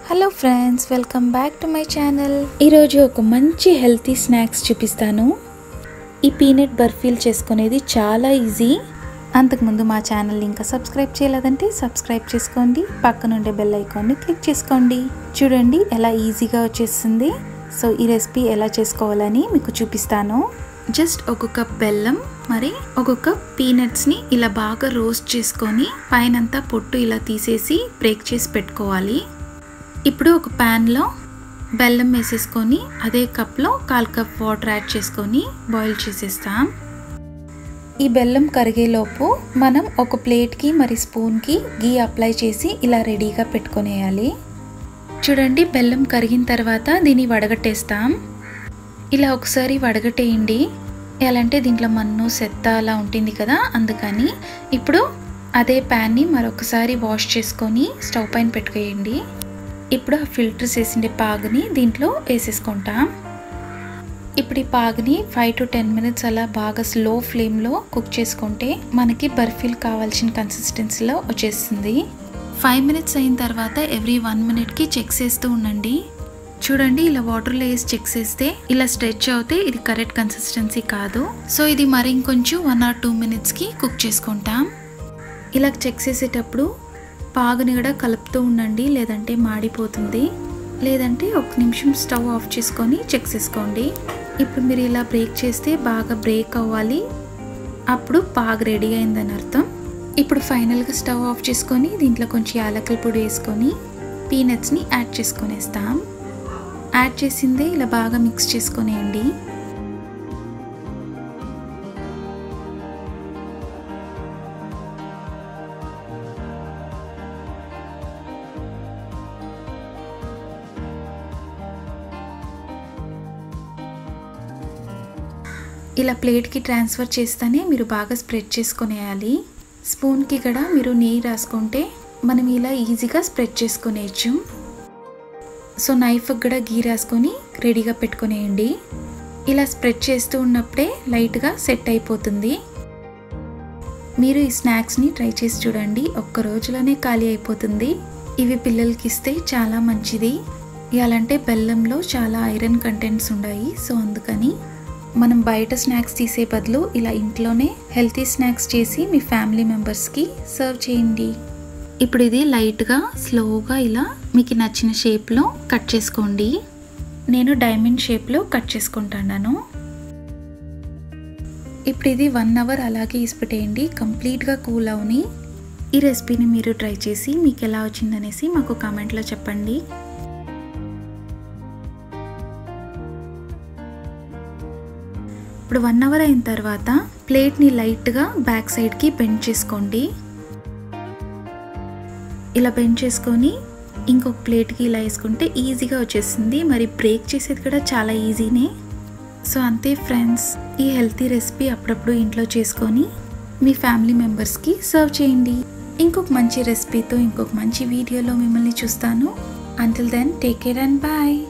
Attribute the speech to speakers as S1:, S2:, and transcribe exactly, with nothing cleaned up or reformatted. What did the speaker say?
S1: Hello friends, welcome back to my channel. ఈరోజు ఒక మంచి హెల్తీ స్నాక్స్ చూపిస్తాను. ఈ పీనట్ బర్ఫీలు చేసుకునేది చాలా ఈజీ. అంతకుముందు మా ఛానల్ ఇంకా సబ్స్క్రైబ్ చేయలేదంటే సబ్స్క్రైబ్ చేసుకోండి, పక్కన ఉండే బెల్ ఐకాన్ని క్లిక్ చేసుకోండి. చూడండి ఎలా ఈజీగా వచ్చేస్తుంది. సో ఈ రెసిపీ ఎలా చేసుకోవాలని మీకు చూపిస్తాను. జస్ట్ ఒక కప్ బెల్లం, మరి ఒక కప్ పీనట్స్ని ఇలా బాగా రోస్ట్ చేసుకొని పైనంతా పొట్టు ఇలా తీసేసి బ్రేక్ చేసి పెట్టుకోవాలి. ఇప్పుడు ఒక ప్యాన్లో బెల్లం వేసేసుకొని అదే కప్లో కాల్ కప్ వాటర్ యాడ్ చేసుకొని బాయిల్ చేసేస్తాం. ఈ బెల్లం కరిగేలోపు మనం ఒక ప్లేట్కి మరి స్పూన్కి గీ అప్లై చేసి ఇలా రెడీగా పెట్టుకొనేయాలి. చూడండి, బెల్లం కరిగిన తర్వాత దీన్ని వడగట్టేస్తాం. ఇలా ఒకసారి వడగట్టేయండి. ఎలా అంటే దీంట్లో మన్ను సెత్త అలా ఉంటుంది కదా, అందుకని. ఇప్పుడు అదే ప్యాన్ని మరొకసారి వాష్ చేసుకొని స్టవ్ పైన పెట్టుకోయండి. ఇప్పుడు ఆ ఫిల్టర్ చేసిండే పాగుని దీంట్లో వేసేసుకుంటాం. ఇప్పుడు ఈ పాగుని ఫైవ్ టు టెన్ మినిట్స్ అలా బాగా స్లో ఫ్లేమ్లో కుక్ చేసుకుంటే మనకి బర్ఫీలు కావాల్సిన కన్సిస్టెన్సీలో వచ్చేస్తుంది. ఫైవ్ మినిట్స్ అయిన తర్వాత ఎవ్రీ వన్ మినిట్కి చెక్ చేస్తూ ఉండండి. చూడండి, ఇలా వాటర్లో వేసి చెక్ చేస్తే ఇలా స్ట్రెచ్ అవుతే ఇది కరెక్ట్ కన్సిస్టెన్సీ కాదు. సో ఇది మరి ఇంకొంచెం వన్ ఆర్ టూ మినిట్స్కి కుక్ చేసుకుంటాం. ఇలా చెక్ చేసేటప్పుడు పాగుని కూడా కలుపుతూ ఉండండి, లేదంటే మాడిపోతుంది. లేదంటే ఒక నిమిషం స్టవ్ ఆఫ్ చేసుకొని చెక్ చేసుకోండి. ఇప్పుడు మీరు ఇలా బ్రేక్ చేస్తే బాగా బ్రేక్ అవ్వాలి, అప్పుడు పాగు రెడీ అయిందని అర్థం. ఇప్పుడు ఫైనల్గా స్టవ్ ఆఫ్ చేసుకొని దీంట్లో కొంచెం యాలకుల పొడి వేసుకొని పీనట్స్ని యాడ్ చేసుకొనేస్తాం. యాడ్ చేసిందే ఇలా బాగా మిక్స్ చేసుకొనేయండి. ఇలా ప్లేట్కి ట్రాన్స్ఫర్ చేస్తేనే మీరు బాగా స్ప్రెడ్ చేసుకునేయాలి. స్పూన్కి కూడా మీరు నెయ్యి రాసుకుంటే మనం ఇలా ఈజీగా స్ప్రెడ్ చేసుకునేయచ్చు. సో నైఫ్కి కూడా గీ రాసుకొని రెడీగా పెట్టుకునేయండి. ఇలా స్ప్రెడ్ చేస్తూ ఉన్నప్పుడే లైట్గా సెట్ అయిపోతుంది. మీరు ఈ స్నాక్స్ని ట్రై చేసి చూడండి, ఒక్క రోజులోనే ఖాళీ అయిపోతుంది. ఇవి పిల్లలకి ఇస్తే చాలా మంచిది. ఇలాంటే బెల్లంలో చాలా ఐరన్ కంటెంట్స్ ఉన్నాయి. సో అందుకని మనం బయట స్నాక్స్ తీసే బదులు ఇలా ఇంట్లోనే హెల్తీ స్నాక్స్ చేసి మీ ఫ్యామిలీ మెంబర్స్కి సర్వ్ చేయండి. ఇప్పుడు ఇది లైట్గా స్లోగా ఇలా మీకు నచ్చిన షేప్లో కట్ చేసుకోండి. నేను డైమండ్ షేప్లో కట్ చేసుకుంటున్నాను. ఇప్పుడు ఇది వన్ అవర్ అలాగే ఇసిపెట్టేయండి, కంప్లీట్గా కూల్ అవని. ఈ రెసిపీని మీరు ట్రై చేసి మీకు ఎలా వచ్చిందనేసి మాకు కామెంట్లో చెప్పండి. ఇప్పుడు వన్ అవర్ అయిన తర్వాత ప్లేట్ని లైట్గా బ్యాక్ సైడ్కి బెండ్ చేసుకోండి. ఇలా బెండ్ చేసుకొని ఇంకొక ప్లేట్కి ఇలా వేసుకుంటే ఈజీగా వచ్చేస్తుంది. మరి బ్రేక్ చేసేది కూడా చాలా ఈజీనే. సో అంతే ఫ్రెండ్స్, ఈ హెల్తీ రెసిపీ అప్పుడప్పుడు ఇంట్లో చేసుకొని మీ ఫ్యామిలీ మెంబర్స్కి సర్వ్ చేయండి. ఇంకొక మంచి రెసిపీతో ఇంకొక మంచి వీడియోలో మిమ్మల్ని చూస్తాను. Until then take care and bye.